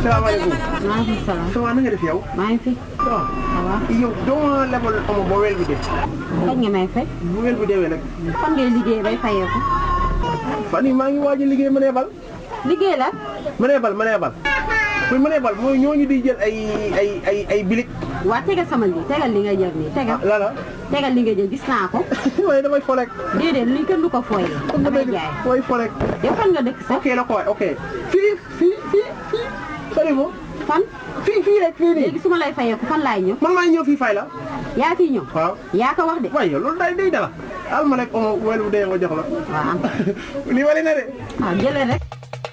salaamaaleykum. maaleykum salaam. ça va na nga def yow. maa ngi fi. waaw. ça va. yow doo ma lebal omo ba weer bi dee. kañ nga may fay. bu weer bi deewee nag. fan ngay liggéey bay fayeeku. fan yii maa ngi waaj a liggéey ma nee bal. liggéey la. ma nee bal muy ma nee bal mooy ñooñu di jël ay bilik. waa tegal sama lii tegal li nga jël nii tegal. la la. tegal li nga jël gis naa ko. waaye damay fo rek. déedéet lii kenn du ko fooyee. damay jaay damay fo rek. yow fan nga dëkk sax. ok la ko ok. fii. sori mo. fan. fii rek fii nii. léegi su ma lay fayeeku fan laay ñëw. man maa ñëw fii fay la. yaa fi ñëw. waaw. yaa ko wax de. waaye yow loolu day dala. al ma rek omo wel bu dee nga jox la. waaw am. lii wali na de. waaw jëlee rek.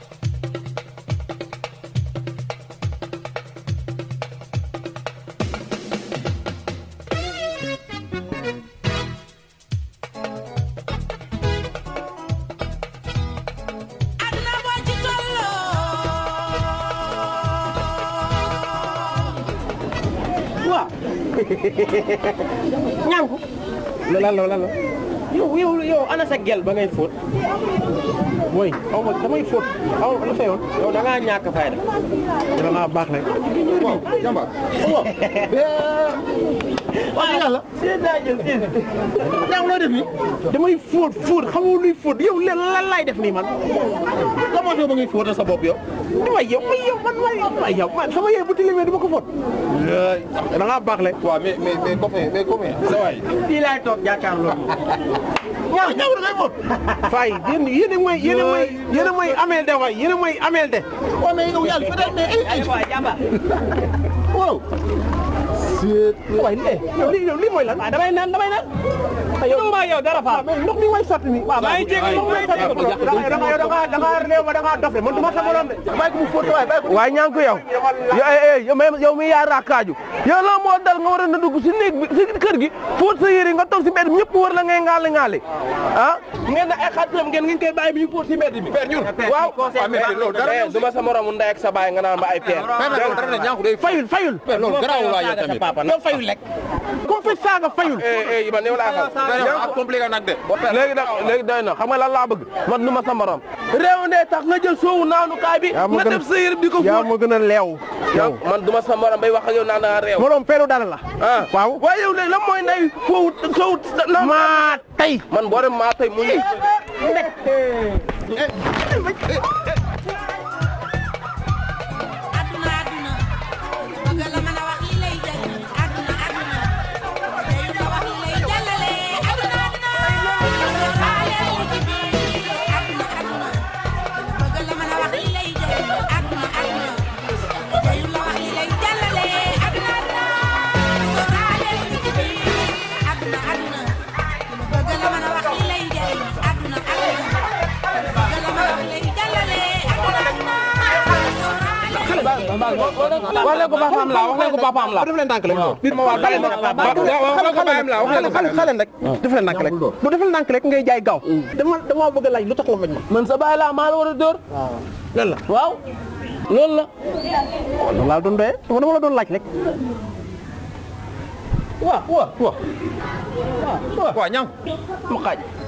ñànku lan la yow ana sa gel ba ngay fóot mooy xaw ma damay fóot xaw ma la fayoon yow da ngaa ñàkk fayda da ngaa baax rek waaw jamba waaw yàlla daa jël ñànku loo def nii damay fóot xamoo luy fóot yow leen lan laay def nii man comment yow ba ngay fóotal sa bopp yow waaye yow man sama yee bu tilimee du ma ko fóot da ngaa baax rek waaw mais copain sa waay fii laay toog jàkkaarloo ñaaw da ngay fóot fay yéen a mooy ameel de waay yéen a mooy ameel de waaw mais yow yàlla fa day ay waaw waay lii mooy lan damay naan yow maa yow dara fa ndox mi may sotti ni waaw maa ngi jéggi ndox may sotti da nga réew ma da nga dof de man du ma sa morom de bàyyi ko mu fóot waay bàyyi ko waay ñànku yow mi yaa raakaaju yow la moo dal nga war a na dugg si néeg bi si kër gi fóot sa yére nga toog si mbedd ñëpp war la ngay ngaali ah ngeen na ay xaatiram ngeen koy bàyyi bi ñu fóot si mbedd bi waaw du ma sa morom ndey ak sa baay nga naan ma ay père fayul loolu garaaw la yow tamit yow fayul rek comme fi saaga fayul man yow laa xam yow compliqué nag de léegi doy na xam nga lan laa bëgg man nu ma sa morom réew ndee tax nga jël soowu naanu kaay bi nga def sa yére di ko fóot yaa ma gën a leew yow man du ma sa morom bay wax ak yow naan da nga réew morom feelu dara la waaw waaye yow léegi lan mooy nday foowu soowu maa tey man boo dem maa tey mu wax leen ko papaam la def leen tànk rek nit ma waa xale rek def leen tànk rek bu defal tànk rek ngay jaay gaaw dama bëgg a laaj lu tax la ma man sa baay laa maa la war a dóor lan la waaw loolu la loolu laa doon doyee dama la doon laaj rek waaw ñang ma xaaj